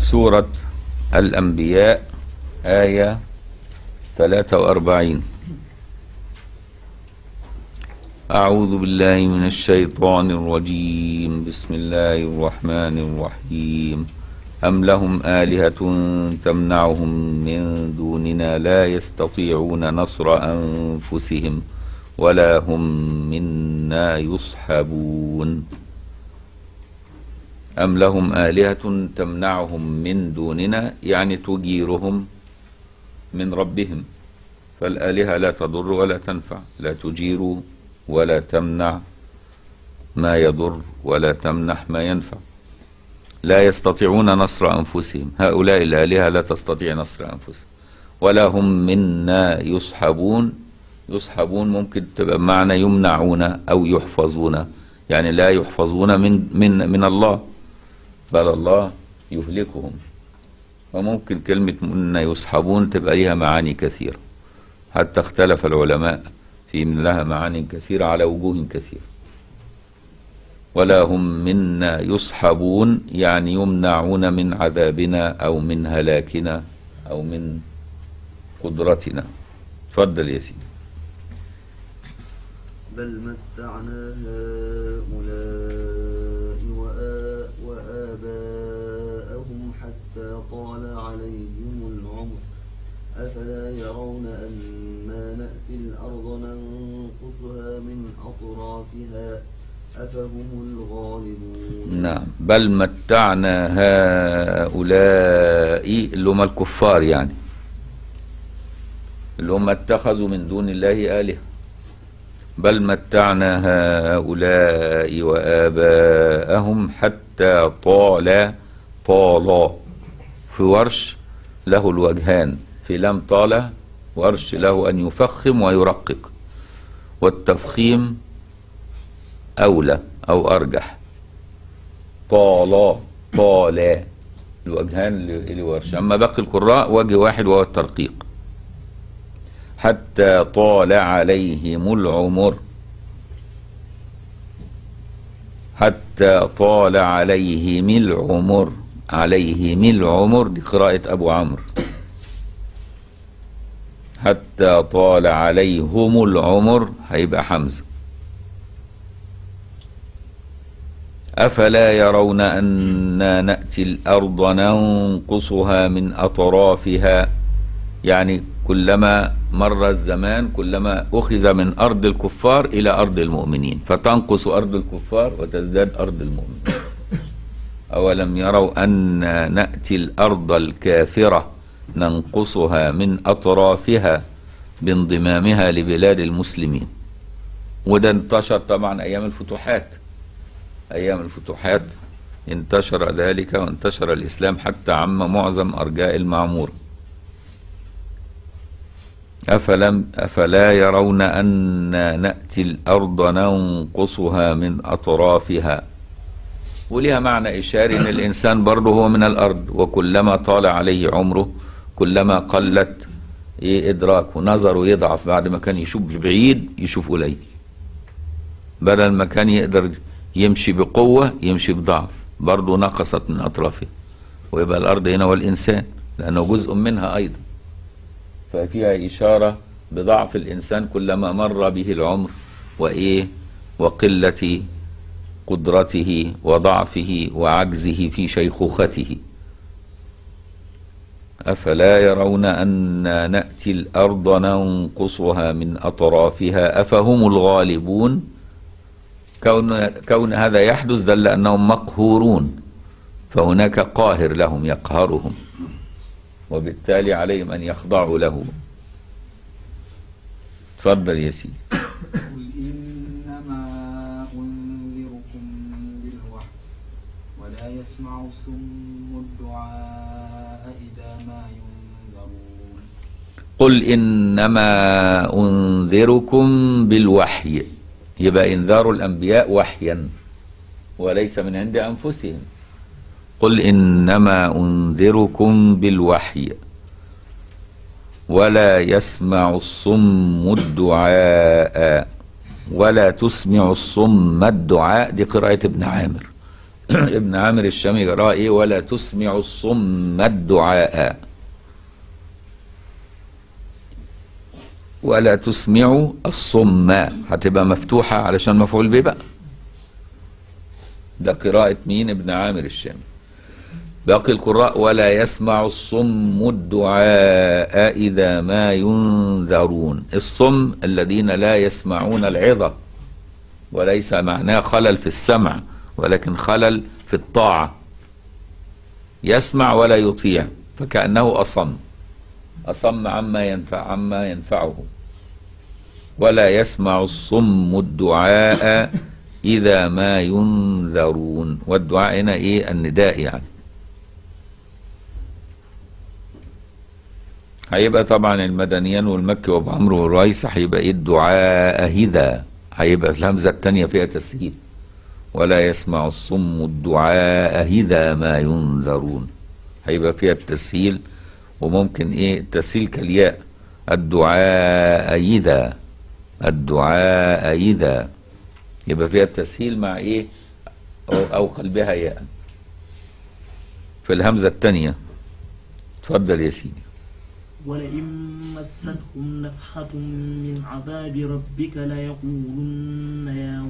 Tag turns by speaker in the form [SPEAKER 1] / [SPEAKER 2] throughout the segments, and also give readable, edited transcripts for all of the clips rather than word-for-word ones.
[SPEAKER 1] سورة الأنبياء آية 43. أعوذ بالله من الشيطان الرجيم. بسم الله الرحمن الرحيم. أم لهم آلهة تمنعهم من دوننا لا يستطيعون نصر أنفسهم ولا هم منا يصحبون. أم لهم آلهة تمنعهم من دوننا يعني تجيرهم من ربهم، فالآلهة لا تضر ولا تنفع، لا تجير ولا تمنع ما يضر ولا تمنح ما ينفع. لا يستطيعون نصر أنفسهم، هؤلاء الآلهة لا تستطيع نصر أنفسهم، ولا هم منا يصحبون. يصحبون ممكن تبقى معنى يمنعون أو يحفظون، يعني لا يحفظون من الله، بل الله يهلكهم. وممكن كلمة منا يصحبون تبقى لها معاني كثيرة، حتى اختلف العلماء في من لها معاني كثيرة على وجوه كثيرة. ولا هم منا يصحبون يعني يمنعون من عذابنا أو من هلاكنا أو من قدرتنا. تفضل يا سيدي.
[SPEAKER 2] بل متعنا هؤلاء وآباءهم حتى طال عليهم العمر أفلا يرون أنا نأتي الأرض ننقصها من أطرافها أفهم الغالبون.
[SPEAKER 1] نعم. بل متعنا هؤلاء اللي هم الكفار، يعني اللي هم اتخذوا من دون الله آلهة. بل متعنا هؤلاء وآباءهم حتى طال في ورش له الوجهان، في لم طال ورش له أن يفخم ويرقق، والتفخيم أولى أو أرجح. طال الوجهان لورش، أما باقي القراء وجه واحد وهو الترقيق. حتى طال عليهم العمر، حتى طال عليهم العمر، عليهم العمر دي قراءة أبو عمرو. حتى طال عليهم العمر هيبقى حمزة. أفلا يرون أنا نأتي الأرض ننقصها من أطرافها، يعني كلما مر الزمان كلما أخذ من أرض الكفار إلى أرض المؤمنين، فتنقص أرض الكفار وتزداد أرض المؤمنين. أولم يروا أن نأتي الأرض الكافرة ننقصها من أطرافها بانضمامها لبلاد المسلمين. وده انتشر طبعا أيام الفتوحات، أيام الفتوحات انتشر ذلك وانتشر الإسلام حتى عم معظم أرجاء المعمورة. أفلا يرون أن نأتي الأرض ننقصها من أطرافها، ولها معنى إشاري أن الإنسان برضه هو من الأرض، وكلما طال عليه عمره كلما قلت إدراكه، نظره يضعف، بعد ما كان يشوف بعيد يشوف قليل، بدل ما كان يقدر يمشي بقوة يمشي بضعف، برضه نقصت من أطرافه. ويبقى الأرض هنا والإنسان لأنه جزء منها أيضا، ففيها إشارة بضعف الإنسان كلما مر به العمر وقلة قدرته وضعفه وعجزه في شيخوخته. أفلا يرون أنا نأتي الأرض ننقصها من أطرافها أفهم الغالبون. كون هذا يحدث دل أنهم مقهورون، فهناك قاهر لهم يقهرهم، وبالتالي عليهم أن يخضعوا له. تفضل يا سيدي.
[SPEAKER 3] قل إنما أنذركم بالوحي ولا يسمع الصم الدعاء إذا ما ينذرون.
[SPEAKER 1] قل إنما أنذركم بالوحي، يبقى إنذار الأنبياء وحيا وليس من عند أنفسهم. قل إنما أنذركم بالوحي ولا يسمع الصم الدعاء، ولا تسمع الصم الدعاء دي قراءة ابن عامر. ابن عامر الشامي قرأ ايه؟ ولا تسمع الصم الدعاء. ولا تسمع الصم هتبقى مفتوحة علشان مفعول به بقى. ده قراءة مين؟ ابن عامر الشامي. باقي القراء ولا يسمع الصم الدعاء إذا ما ينذرون. الصم الذين لا يسمعون العظة، وليس معناه خلل في السمع ولكن خلل في الطاعة. يسمع ولا يطيع فكأنه أصم عما ينفعه. ولا يسمع الصم الدعاء إذا ما ينذرون. والدعاء هنا إيه؟ النداء يعني. هيبقى طبعا المدنيان والمكي وابو عمرو والرئيس هيبقى ايه؟ الدعاء إذا، هيبقى الهمزة التانية فيها تسهيل. ولا يسمع الصم الدعاء إذا ما ينذرون، هيبقى فيها التسهيل. وممكن ايه؟ التسهيل كالياء، الدعاء إذا، الدعاء إذا، يبقى فيها التسهيل مع ايه؟ أو قلبها ياء في الهمزة التانية. اتفضل يا سيدي.
[SPEAKER 4] ولئن مستهم نفحة من عذاب ربك ليقولن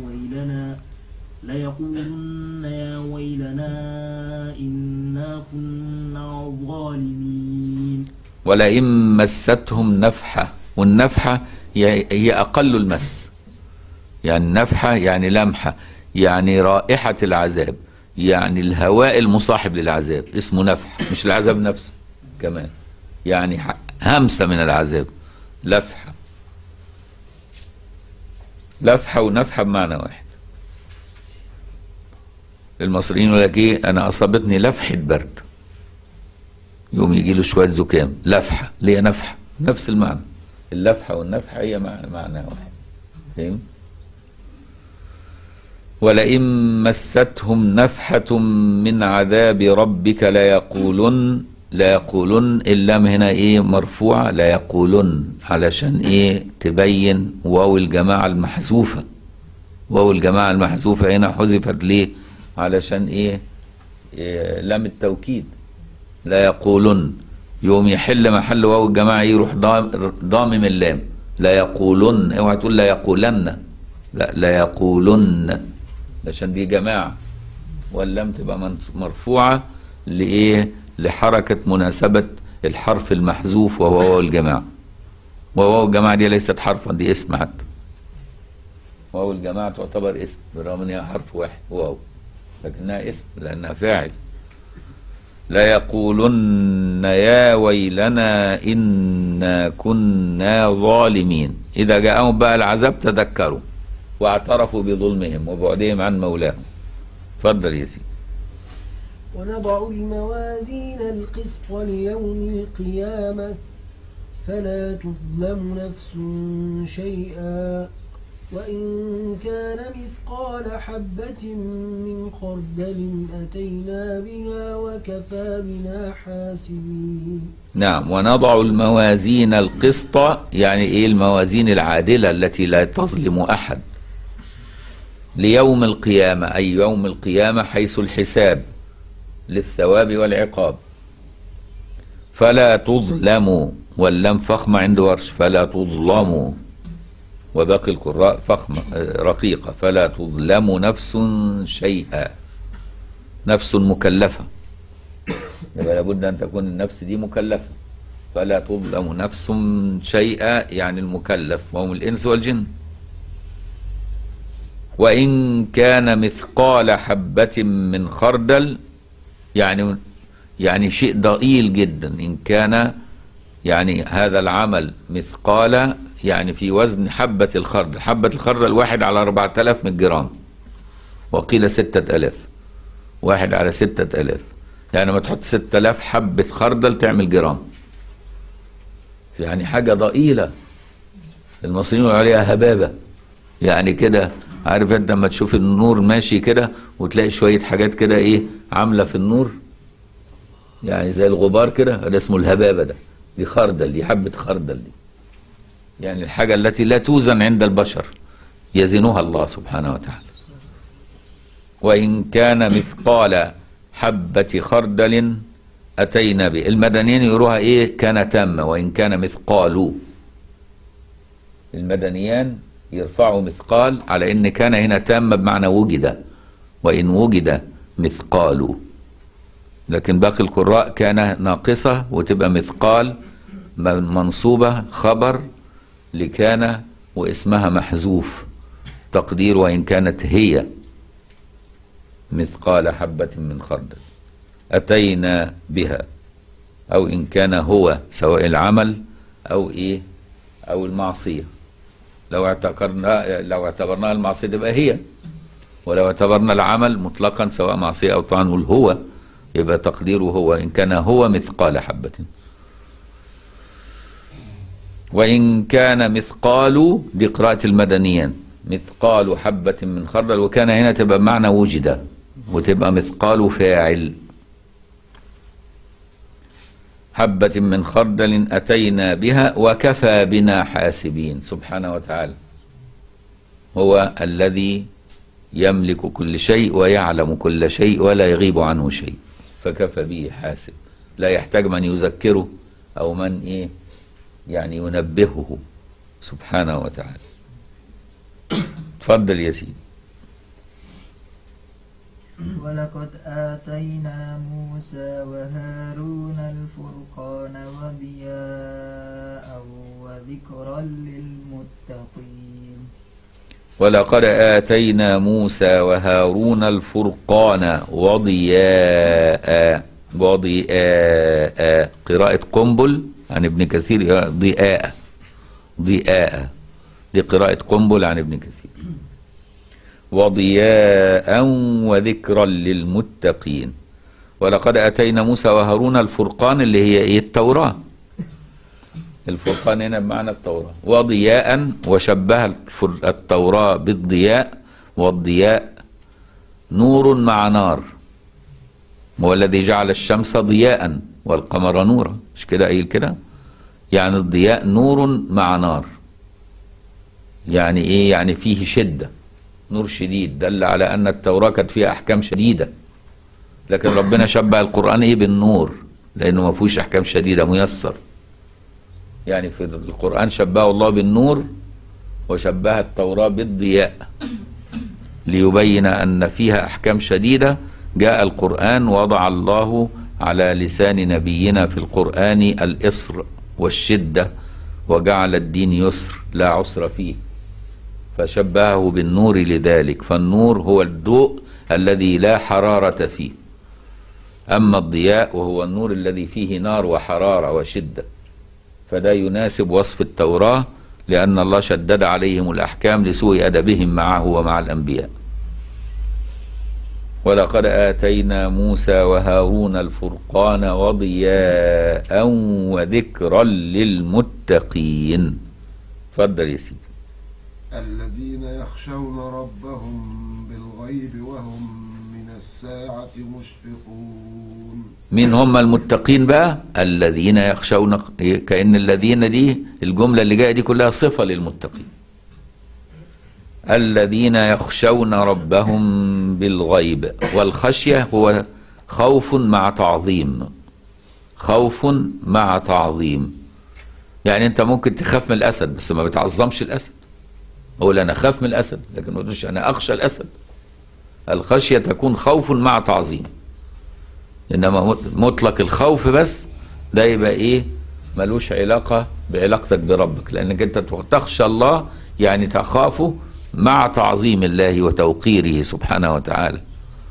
[SPEAKER 4] يا ويلنا إنا كنا ظالمين.
[SPEAKER 1] ولئن مستهم نفحة، والنفحة هي أقل المس، يعني نفحة يعني لمحة، يعني رائحة العذاب، يعني الهواء المصاحب للعذاب اسمه نفحة، مش العذاب نفسه كمان، يعني همسة من العذاب. لفحة، لفحة ونفحة بمعنى واحد. المصريين يقول لك ايه؟ انا اصابتني لفحة برد، يوم يجي له شوية زكام. لفحة ليه؟ نفحة، نفس المعنى. اللفحة والنفحة هي معنى واحد. فهم؟ ولئن مستهم نفحة من عذاب ربك ليقولن اللام هنا ايه؟ مرفوعة. لا يقولن علشان ايه؟ تبين واو الجماعة المحذوفة. واو الجماعة المحذوفة هنا حذفت ليه؟ علشان ايه؟ لام التوكيد. لا يقولن يوم يحل محل واو الجماعة يروح ضامم اللام. لا يقولن، اوعى تقول لا يقولن، لا يقولن عشان دي جماعة، واللام تبقى مرفوعة لإيه؟ لحركة مناسبة الحرف المحذوف وهو واو الجماعة. وواو الجماعة دي ليست حرفا، دي اسم حتى. واو الجماعة تعتبر اسم برغم انها حرف واحد واو، لكنها اسم لأنها فاعل. لا يقولن يا ويلنا إنا كنا ظالمين. إذا جاءهم بقى العذاب تذكروا واعترفوا بظلمهم وبعدهم عن مولاهم. اتفضل يا سيدي.
[SPEAKER 5] ونضع الموازين القسط ليوم القيامة فلا تظلم نفس شيئا وإن كان مثقال حبة من خردل أتينا بها وكفى بنا حاسبين.
[SPEAKER 1] نعم. ونضع الموازين القسط يعني ايه؟ الموازين العادلة التي لا تظلم أحد ليوم القيامة، أي يوم القيامة حيث الحساب للثواب والعقاب. فلا تظلموا، واللام فخمة عند ورش، فلا تظلموا. وباقي القراء فخمة رقيقة، فلا تظلم نفس شيئا. نفس مكلفة، يبقى لابد أن تكون النفس دي مكلفة. فلا تظلم نفس شيئا يعني المكلف وهم الإنس والجن. وإن كان مثقال حبة من خردل يعني شيء ضئيل جدا. إن كان يعني هذا العمل مثقال يعني في وزن حبة الخردل. حبة الخردل الواحد على 4000 من الجرام، وقيل 6000. واحد على 6000 يعني ما تحط 6000 حبة خردل تعمل جرام، يعني حاجة ضئيلة. المصريين يقولوا عليها هبابة، يعني كده. عارف انت لما تشوف النور ماشي كده وتلاقي شوية حاجات كده ايه عاملة في النور، يعني زي الغبار كده، ده اسمه الهبابة. ده دي خردل، دي حبة خردل دي، يعني الحاجة التي لا توزن عند البشر يزنها الله سبحانه وتعالى. وإن كان مثقال حبة خردل أتينا به. المدنيين يقولوها إيه؟ كان تامة. وإن كان مثقال، المدنيان يرفعوا مثقال على إن كان هنا تامة بمعنى وجد، وإن وجد مثقال. لكن باقي القراء كان ناقصة وتبقى مثقال منصوبة خبر لكان واسمها محذوف، تقدير وإن كانت هي مثقال حبة من خردل أتينا بها. أو إن كان هو، سواء العمل أو إيه أو المعصية. لو اعتبرنا المعصية تبقى هي، ولو اعتبرنا العمل مطلقا سواء معصية أو طاعة نقول هو، يبقى تقديره هو إن كان هو مثقال حبة. وإن كان مثقال، دي قراءة المدنيين، مثقال حبة من خردل، وكان هنا تبقى معنى وجد وتبقى مثقال فاعل. حبة من خردل أتينا بها وكفى بنا حاسبين. سبحانه وتعالى هو الذي يملك كل شيء ويعلم كل شيء ولا يغيب عنه شيء، فكفى به حاسب، لا يحتاج من يذكره أو من إيه يعني ينبهه سبحانه وتعالى. تفضل يا سيدي.
[SPEAKER 6] ولقد آتينا موسى وهارون الفرقان وضياء وذكرا للمتقين.
[SPEAKER 1] ولقد آتينا موسى وهارون الفرقان وضياء. وضياء قراءة قنبل عن ابن كثير، ضياء ضياء، دي قراءة قنبل عن ابن كثير. وضياء وذكرا للمتقين. ولقد آتينا موسى وهارون الفرقان اللي هي ايه؟ التوراة. الفرقان هنا بمعنى التوراة. وضياء، وشبه التوراة بالضياء، والضياء نور مع نار، هو الذي جعل الشمس ضياء والقمر نورا، مش كده قايل كده؟ يعني الضياء نور مع نار، يعني ايه؟ يعني فيه شدة، نور شديد، دل على أن التوراة كانت فيها أحكام شديدة، لكن ربنا شبه القرآن إيه؟ بالنور، لأنه ما فيهوش أحكام شديدة، ميسر. يعني في القرآن شبهه الله بالنور وشبه التوراة بالضياء ليبين أن فيها أحكام شديدة. جاء القرآن وضع الله على لسان نبينا في القرآن الإصر والشدة، وجعل الدين يسر لا عسر فيه، فشبهه بالنور لذلك. فالنور هو الضوء الذي لا حرارة فيه، أما الضياء وهو النور الذي فيه نار وحرارة وشدة، فده يناسب وصف التوراة، لأن الله شدد عليهم الأحكام لسوء أدبهم معه ومع الأنبياء. ولقد آتينا موسى وهارون الفرقان وضياء وذكرا للمتقين. تفضل يا سيدي.
[SPEAKER 7] الذين يخشون ربهم بالغيب وهم من الساعة مشفقون.
[SPEAKER 1] مين هم المتقين بقى؟ الذين يخشون، كأن الذين دي الجملة اللي جاية دي كلها صفة للمتقين. الذين يخشون ربهم بالغيب، والخشية هو خوف مع تعظيم، خوف مع تعظيم. يعني انت ممكن تخاف من الأسد بس ما بتعظمش الأسد، أقول أنا أخاف من الأسد لكن ما تقولش أنا أخشى الأسد. الخشية تكون خوف مع تعظيم، إنما مطلق الخوف بس ده يبقى إيه؟ ملوش علاقة بعلاقتك بربك، لأنك أنت تخشى الله يعني تخافه مع تعظيم الله وتوقيره سبحانه وتعالى.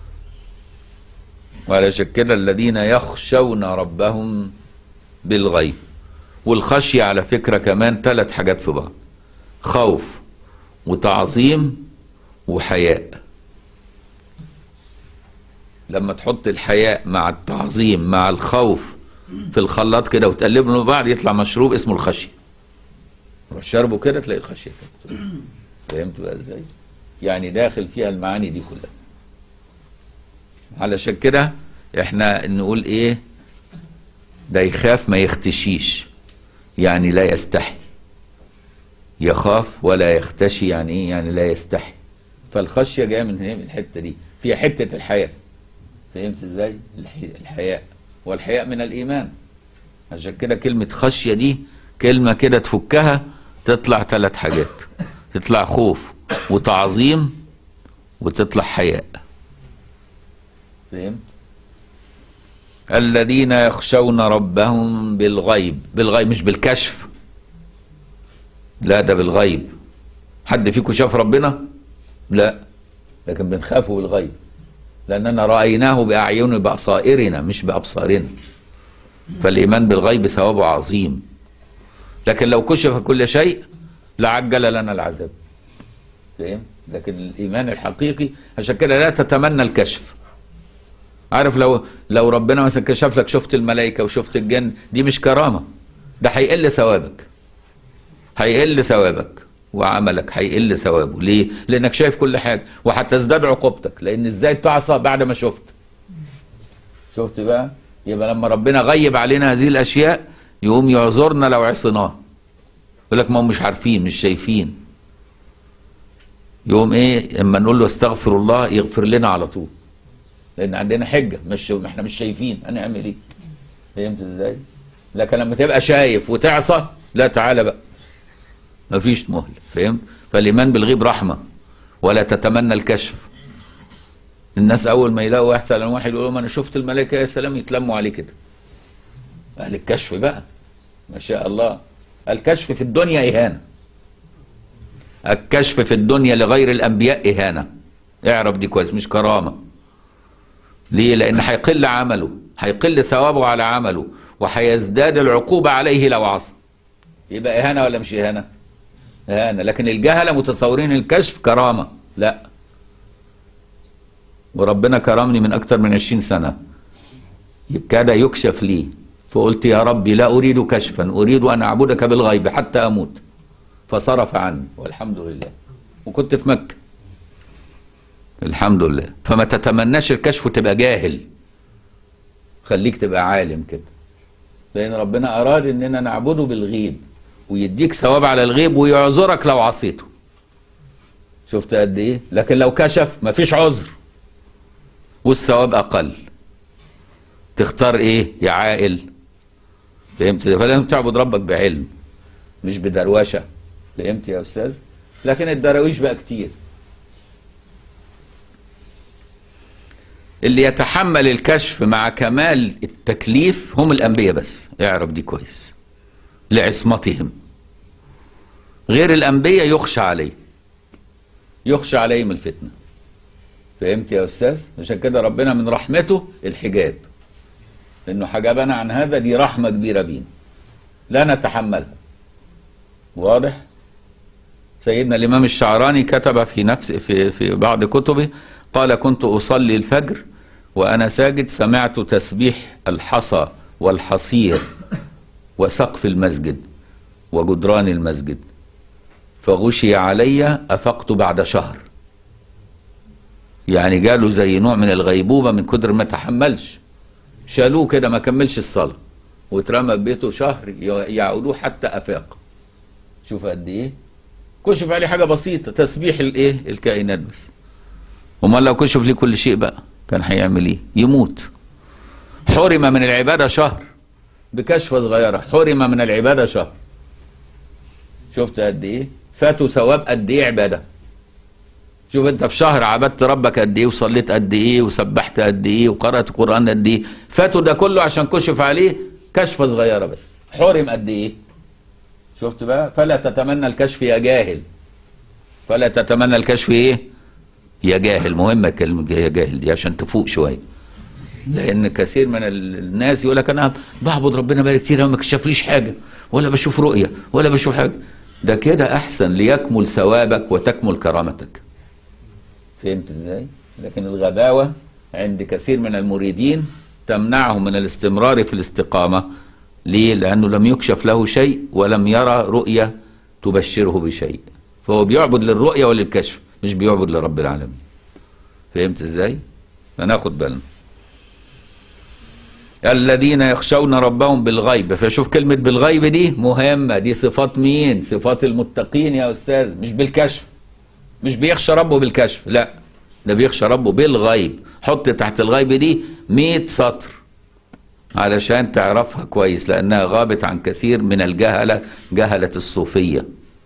[SPEAKER 1] وعلى كده الذين يخشون ربهم بالغيب. والخشية على فكرة كمان 3 حاجات في بعض: خوف وتعظيم وحياء. لما تحط الحياء مع التعظيم مع الخوف في الخلاط كده وتقلبهم لبعض يطلع مشروب اسمه الخشية. روح شربه كده تلاقي الخشية كده. فهمت بقى ازاي؟ يعني داخل فيها المعاني دي كلها. علشان كده احنا نقول ايه؟ ده يخاف ما يختشيش، يعني لا يستحي. يخاف ولا يختشي يعني ايه؟ يعني لا يستحي. فالخشية جاية من هنا، من الحتة دي، في حتة الحياء. فهمت ازاي؟ الحياء، والحياء من الإيمان. عشان كده كلمة خشية دي كلمة كده تفكها تطلع 3 حاجات، تطلع خوف وتعظيم وتطلع حياء. فهمت؟ الذين يخشون ربهم بالغيب. بالغيب مش بالكشف، لا ده بالغيب. حد فيكم شاف ربنا؟ لا، لكن بنخافه بالغيب، لأننا رأيناه بأعيننا بأبصارنا مش بأبصارنا. فالإيمان بالغيب ثوابه عظيم. لكن لو كشف كل شيء لعجل لنا العذاب. فاهم؟ لكن الإيمان الحقيقي، عشان كده لا تتمنى الكشف. عارف لو ربنا مثلا كشف لك شفت الملائكة وشفت الجن، دي مش كرامة، ده هيقل ثوابك. هيقل ثوابك وعملك هيقل ثوابه. ليه؟ لأنك شايف كل حاجة، وهتزداد عقوبتك. لأن ازاي تعصى بعد ما شفت؟ شفت بقى؟ يبقى لما ربنا غيب علينا هذه الأشياء يقوم يعذرنا لو عصيناه. يقول لك ما هم مش عارفين مش شايفين. يقوم ايه؟ اما نقول له استغفر الله يغفر لنا على طول، لأن عندنا حجة، احنا مش شايفين، هنعمل ايه؟ فهمت ازاي؟ لكن لما تبقى شايف وتعصى، لا تعالى بقى مفيش مهل. فهمت؟ فالإيمان بالغيب رحمة، ولا تتمنى الكشف. الناس أول ما يلاقوا يحصل واحد يقول لهم أنا شفت الملائكة يا سلام، يتلموا عليه كده. أهل الكشف بقى ما شاء الله. الكشف في الدنيا إهانة. الكشف في الدنيا لغير الأنبياء إهانة. اعرف دي كويس، مش كرامة. ليه؟ لأن هيقل عمله، هيقل ثوابه على عمله، وهيزداد العقوبة عليه لو عصى. يبقى إهانة ولا مش إهانة؟ إهانة. لكن الجهلة متصورين الكشف كرامة. لا، وربنا كرمني من أكثر من 20 سنة، كاد يكشف لي، فقلت يا ربي لا أريد كشفا، أريد أن أعبدك بالغيب حتى أموت، فصرف عني والحمد لله. وكنت في مكة الحمد لله. فما تتمناش الكشف وتبقى جاهل، خليك تبقى عالم كده، لأن ربنا أراد أننا نعبده بالغيب، ويديك ثواب على الغيب ويعذرك لو عصيته. شفت قد إيه؟ لكن لو كشف مفيش عذر والثواب أقل. تختار إيه يا عائل؟ فهمت؟ فلازم تعبد ربك بعلم مش بدروشة. فهمت يا أستاذ؟ لكن الدراويش بقى كتير. اللي يتحمل الكشف مع كمال التكليف هم الأنبياء بس. اعرف دي كويس، لعصمتهم. غير الأنبياء يخشى عليه، يخشى عليهم الفتنة. فهمت يا أستاذ؟ عشان كده ربنا من رحمته الحجاب، لأنه حجبنا عن هذا. دي رحمة كبيرة بينا لا نتحملها. واضح؟ سيدنا الإمام الشعراني كتب في بعض كتبه، قال كنت أصلي الفجر وأنا ساجد سمعت تسبيح الحصى والحصير وسقف المسجد وجدران المسجد، فغشي علي أفقت بعد شهر. يعني جاله زي نوع من الغيبوبة من كدر ما تحملش، شالوه كده ما كملش الصلاة واترمى ببيته شهر يعودوه حتى أفاق. شوف قد إيه كشف عليه حاجة بسيطة، تسبيح الإيه؟ الكائنات بس. امال لو كشف ليه كل شيء بقى كان هيعمل ايه؟ يموت. حرم من العباده شهر بكشفه صغيره، حرم من العباده شهر. شفت قد ايه؟ فاتوا ثواب قد ايه عباده. شوف انت في شهر عبدت ربك قد ايه، وصليت قد ايه، وسبحت قد ايه، وقرات القران قد ايه. فاتوا ده كله عشان كشف عليه كشفه صغيره بس، حرم قد ايه. شفت بقى؟ فلا تتمنى الكشف يا جاهل. فلا تتمنى الكشف ايه؟ يا جاهل. مهمة كلمة يا جاهل دي عشان تفوق شوية، لأن كثير من الناس يقول لك أنا بعبد ربنا بقالي كتير ما كشفليش حاجة، ولا بشوف رؤية ولا بشوف حاجة. ده كده أحسن ليكمل ثوابك وتكمل كرامتك. فهمت إزاي؟ لكن الغباوة عند كثير من المريدين تمنعهم من الاستمرار في الاستقامة. ليه؟ لأنه لم يكشف له شيء ولم يرى رؤية تبشره بشيء، فهو بيعبد للرؤية وللكشف، مش بيعبد لرب العالمين. فهمت ازاي؟ فناخد بالنا. الذين يخشون ربهم بالغيب. فشوف كلمة بالغيب دي مهمة، دي صفات مين؟ صفات المتقين يا أستاذ، مش بالكشف. مش بيخشى ربه بالكشف، لا، ده بيخشى ربه بالغيب. حط تحت الغيب دي 100 سطر علشان تعرفها كويس، لأنها غابت عن كثير من الجهلة، جهلة الصوفية.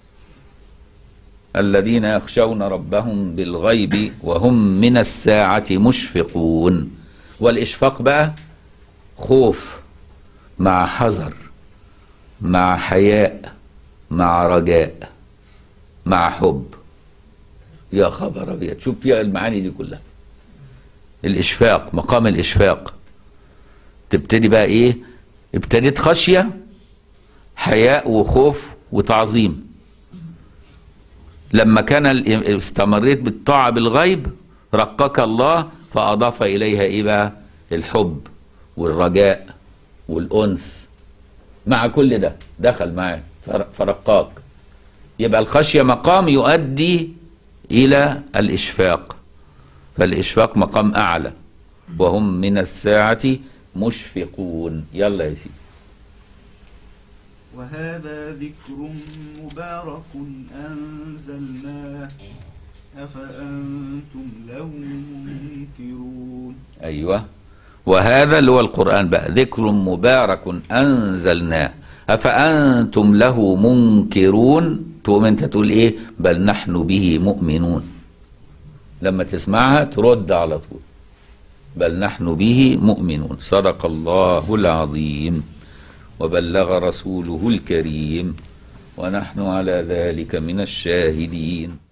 [SPEAKER 1] الذين يخشون ربهم بالغيب وهم من الساعة مشفقون. والإشفاق بقى خوف مع حذر مع حياء مع رجاء مع حب. يا خبر أبيض، شوف فيها المعاني دي كلها. الإشفاق، مقام الإشفاق. تبتدي بقى إيه؟ ابتديت خشية، حياء وخوف وتعظيم. لما كان استمريت بالطاعة بالغيب رقك الله فأضاف إليها إيه بقى؟ الحب والرجاء والأنس مع كل ده دخل معاه فرقاك. يبقى الخشية مقام يؤدي إلى الإشفاق، فالإشفاق مقام أعلى. وهم من الساعة مشفقون. يلا يا سيدي.
[SPEAKER 3] وهذا ذكر مبارك أنزلناه أفأنتم له منكرون.
[SPEAKER 1] أيوة، وهذا اللي هو القرآن بقى ذكر مبارك أنزلناه أفأنتم له منكرون. تقوم أنت تقول إيه؟ بل نحن به مؤمنون. لما تسمعها ترد على طول، بل نحن به مؤمنون. صدق الله العظيم وبلغ رسوله الكريم ونحن على ذلك من الشاهدين.